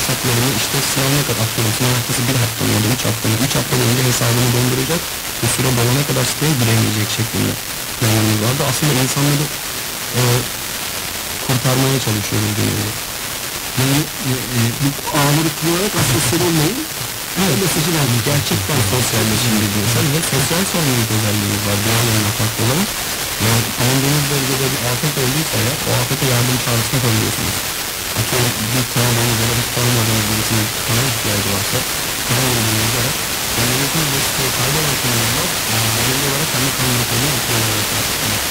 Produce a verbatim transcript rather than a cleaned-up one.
hesaplarını işte sınav ne kadar atıyorum, sınav haftası bir hafta mı ya da üç hafta mı, üç hafta boyunca hesabını donduracak, bu süre dolana kadar siteye giremeyecek şeklinde planlarımız vardı. Aslında insanları e, kurtarmaya çalışıyoruz deniyor. Yani e, e, bu ağları kullanarak asosyal olmayın. Evet, mesajı verdik. Gerçekten sosyalleşin bir insan ve sosyal sorumluluk özelliğimiz var diğerlerine farklı olarak. Yani bulunduğunuz bölgede bir afet olduysa ya, o afete yardım çağrısına kalıyorsunuz. Atıyorum bir tanıdığınız ya da bir tanımadığınız birisinin kana ihtiyacı varsa, kana grubunu yazarak, kendinizin ve siteyi kaybolan kanallar, belirli olarak kendi kanallarına atıyor olarak aslında.